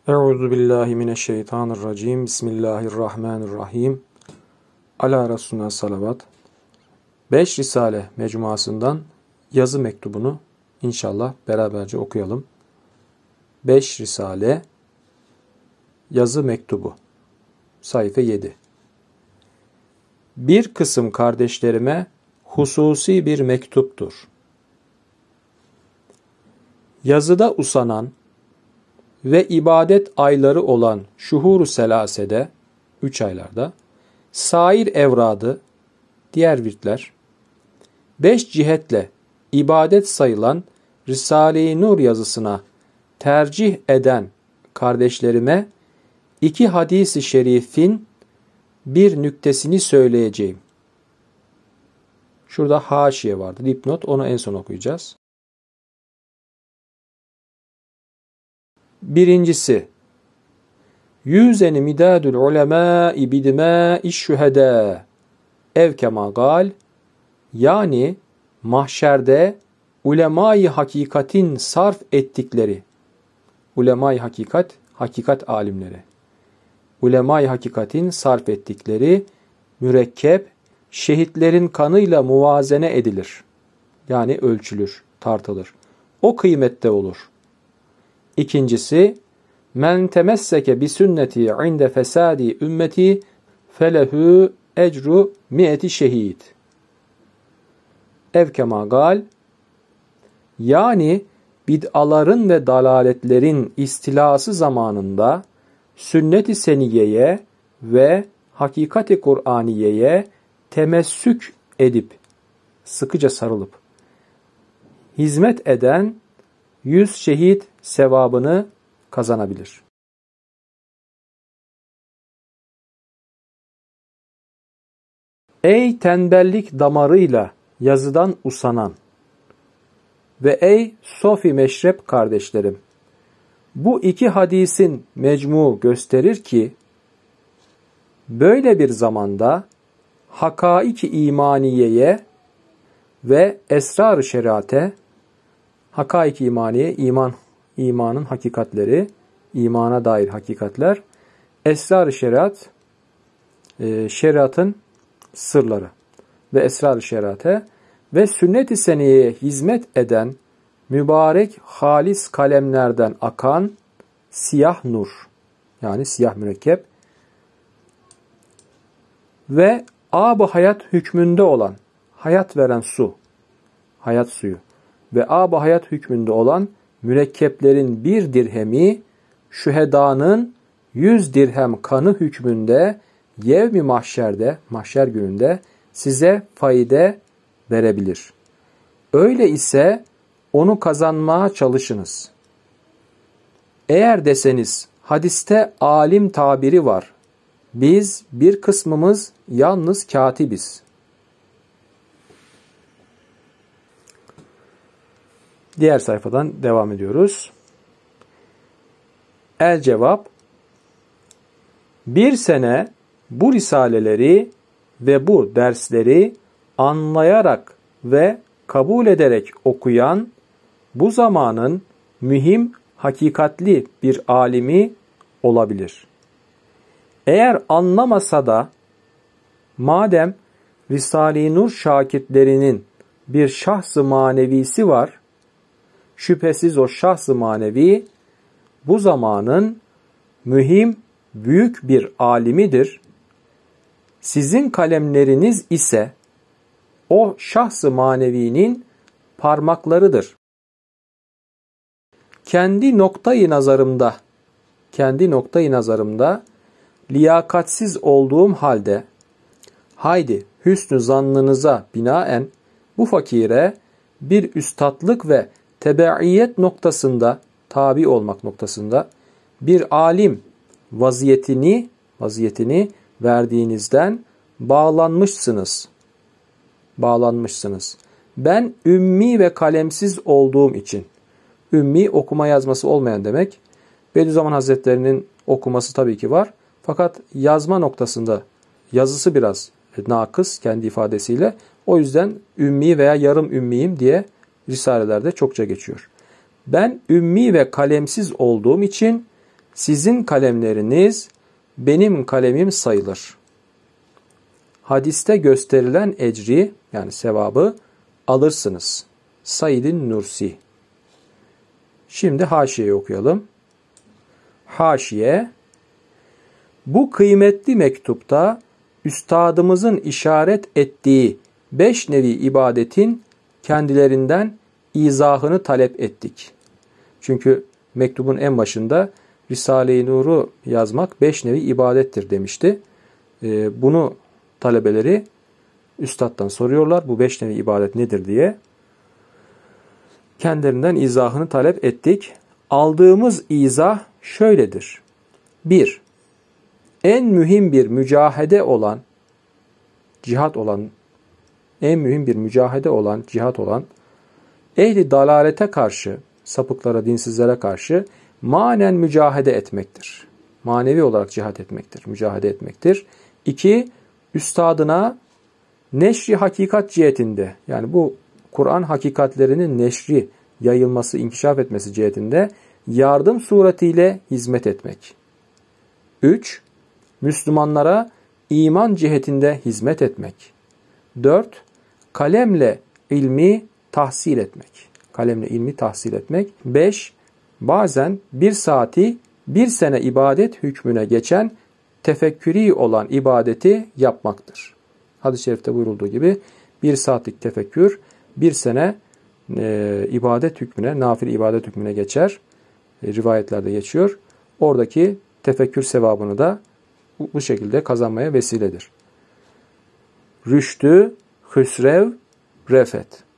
Euzu billahi mineşşeytanirracim. Bismillahirrahmanirrahim. Ala Resulüne salavat. 5 Risale mecmuasından yazı mektubunu inşallah beraberce okuyalım. 5 Risale yazı mektubu. Sayfa 7. Bir kısım kardeşlerime hususi bir mektuptur. Yazıda usanan ve ibadet ayları olan şuhur-u selasede, 3 aylarda, sair evradı, diğer virtler, 5 cihetle ibadet sayılan Risale-i Nur yazısına tercih eden kardeşlerime 2 hadis-i şerifin bir nüktesini söyleyeceğim. Şurada haşiye vardı, dipnot, onu en son okuyacağız. Birincisi, yüzeni midadul ulemâi bidmâ'i şühedâ ev kema gal, yani mahşerde ulema-i hakikatin sarf ettikleri, ulema-i hakikat, hakikat alimleri, ulema-i hakikatin sarf ettikleri mürekkep, şehitlerin kanıyla muvazene edilir. Yani ölçülür, tartılır. O kıymette olur. İkincisi, men temesseke bi sünneti inde fesadi ümmeti felehu ecru mi'eti şehid. Ev kema gal, yani bid'aların ve dalaletlerin istilası zamanında sünnet-i seniyeye ve hakikat-i Kur'aniyeye temessük edip, sıkıca sarılıp, hizmet eden 100 şehit sevabını kazanabilir. Ey tembellik damarıyla yazıdan usanan ve ey sofi meşrep kardeşlerim! Bu 2 hadisin mecmu gösterir ki, böyle bir zamanda hakaik-i imaniyeye ve esrar-ı şeriate, hakaik-i imaniye, imanın hakikatleri, imana dair hakikatler, esrar-ı şeriat, şeriatın sırları ve esrar-ı şeriate ve sünnet-i seniyeye hizmet eden mübarek halis kalemlerden akan siyah nur, yani siyah mürekkep ve ab-ı hayat hükmünde olan hayat veren su, hayat suyu ve ab-ı hayat hükmünde olan mürekkeplerin 1 dirhemi şühedanın 100 dirhem kanı hükmünde yevmi mahşerde, mahşer gününde size fayda verebilir. Öyle ise onu kazanmaya çalışınız. Eğer deseniz hadiste alim tabiri var, biz bir kısmımız yalnız katibiz. Diğer sayfadan devam ediyoruz. El cevap, bir sene bu risaleleri ve bu dersleri anlayarak ve kabul ederek okuyan bu zamanın mühim, hakikatli bir alimi olabilir. Eğer anlamasa da, madem Risale-i Nur şakirtlerinin bir şahs-ı manevisi var, şüphesiz o şahs-ı manevi bu zamanın mühim, büyük bir alimidir. Sizin kalemleriniz ise o şahs-ı manevinin parmaklarıdır. Kendi noktayı nazarımda liyakatsiz olduğum halde, haydi hüsnü zannınıza binaen bu fakire bir üstatlık ve tebeiyet noktasında, tabi olmak noktasında bir alim vaziyetini verdiğinizden bağlanmışsınız. Ben ümmi ve kalemsiz olduğum için, ümmi okuma yazması olmayan demek. Bediüzzaman Hazretleri'nin okuması tabii ki var. Fakat yazma noktasında yazısı biraz nakıs kendi ifadesiyle. O yüzden ümmi veya yarım ümmiyim diye risalelerde çokça geçiyor. Ben ümmi ve kalemsiz olduğum için Sizin kalemleriniz benim kalemim sayılır. Hadiste gösterilen ecri yani sevabı alırsınız. Said-i Nursi. Şimdi haşiyeyi okuyalım. Haşiye, bu kıymetli mektupta üstadımızın işaret ettiği 5 nevi ibadetin kendilerinden izahını talep ettik. Çünkü mektubun en başında Risale-i Nur'u yazmak 5 nevi ibadettir demişti. Bunu talebeleri üstaddan soruyorlar. Bu 5 nevi ibadet nedir diye. Kendilerinden izahını talep ettik. Aldığımız izah şöyledir. 1. En mühim bir mücahede olan, cihat olan, ehli dalalete karşı, sapıklara, dinsizlere karşı manen mücahede etmektir. Manevi olarak cihat etmektir, mücahede etmektir. 2. Üstadına neşri hakikat cihetinde, yani bu Kur'an hakikatlerinin neşri, yayılması, inkişaf etmesi cihetinde yardım suretiyle hizmet etmek. 3. Müslümanlara iman cihetinde hizmet etmek. 4. Kalemle ilmi tahsil etmek. 5. Bazen bir saati bir sene ibadet hükmüne geçen tefekkürî olan ibadeti yapmaktır. Hadis-i şerifte buyurulduğu gibi bir saatlik tefekkür bir sene ibadet hükmüne, nafile ibadet hükmüne geçer. Rivayetlerde geçiyor. Oradaki tefekkür sevabını da bu şekilde kazanmaya vesiledir. Rüştü, Hüsrev, Refet.